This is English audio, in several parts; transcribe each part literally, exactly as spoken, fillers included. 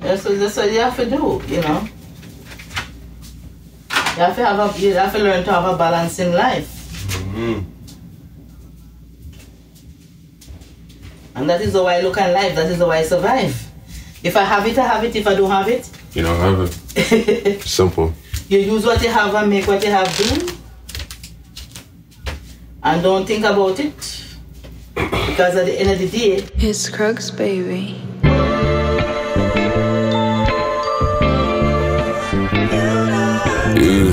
That's what, that's what you have to do, you know. You have to have a, you have to learn to have a balance in life. Mm-hmm. And that is the way I look at life. That is the way I survive. If I have it, I have it. If I don't have it, you don't have it. Simple. You use what you have and make what you have do. And don't think about it. Because at the end of the day, it's Crux, baby. Yeah.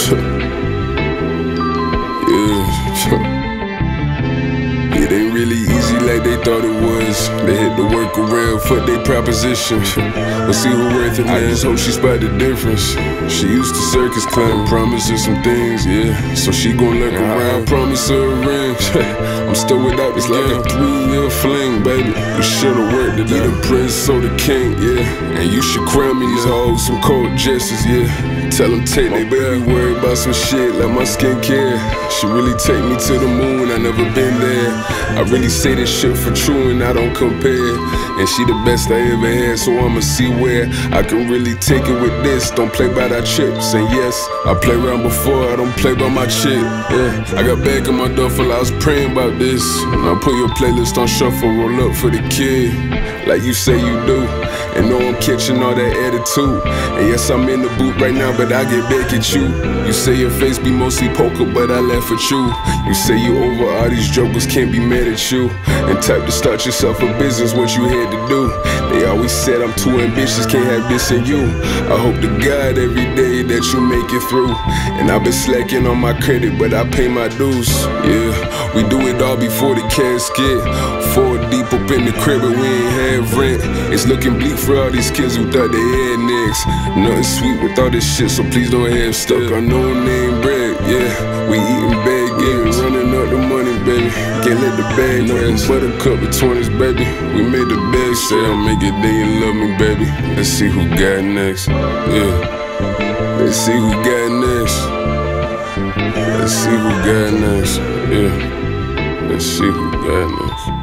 Yeah. It ain't really easy like they thought it was. They hit the work around for their proposition. Let's see who worth it, man. I just hope she spot the difference. She used to circus clown, promise her some things, yeah. So she gon' look around, promise her a ring. I'm still without this like a three-year fling, baby. You should've worked it out. The prince or the king, yeah. And you should crown me these hoes some cold jesters, yeah. Tell them take they baby, worry about some shit like my skincare. She really take me to the moon, I never been there. I really say this shit for true and I don't compare. And she the best I ever had, so I'ma see where I can really take it with this. Don't play by that chips, and yes, I play around before, I don't play by my chick, yeah. I got back in my duffel, I was praying about this. Now put your playlist on shuffle, roll up for the kid, like you say you do. And know I'm catching all that attitude. And yes, I'm in the booth right now, but I get back at you. You say your face be mostly poker, but I laugh at you. You say you over all these jokers, can't be mad at you. And type to start yourself a business, what you had to do. They always said I'm too ambitious, can't have this in you. I hope to God every day that you make it through. And I've been slacking on my credit, but I pay my dues. Yeah, we do it all before the casket. Four deep up in the crib and we ain't have rent. It's looking bleak for all these kids who thought they had next. Nothing sweet with all this shit, so please don't have stuck on no name bread, yeah. We eating bad games, running up the money, baby. Can't let the bag rest. Buttercup with twenties, baby. We made the bag, say I'll make it, they you love me, baby. Let's see who got next, yeah. Let's see who got next. Let's see who got next, yeah. Let's see who got next.